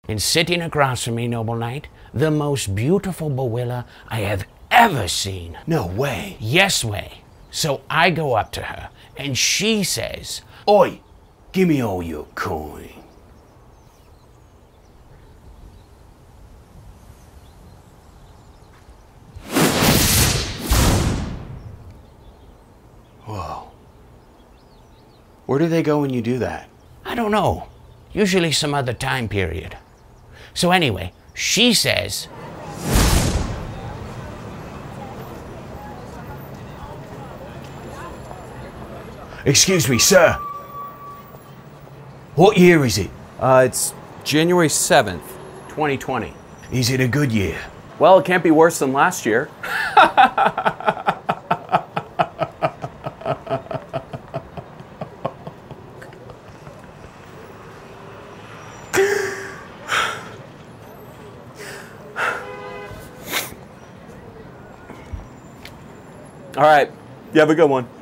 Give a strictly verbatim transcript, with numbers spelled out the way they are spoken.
And sitting across from me, noble knight, the most beautiful BWILA I have ever seen. No way. Yes way. So I go up to her, and she says, Oi, give me all your coin. Whoa. Where do they go when you do that? I don't know. Usually some other time period. So anyway, she says, Excuse me, sir. What year is it? Uh, it's January seventh, twenty twenty. Is it a good year? Well, it can't be worse than last year. All right, you have a good one.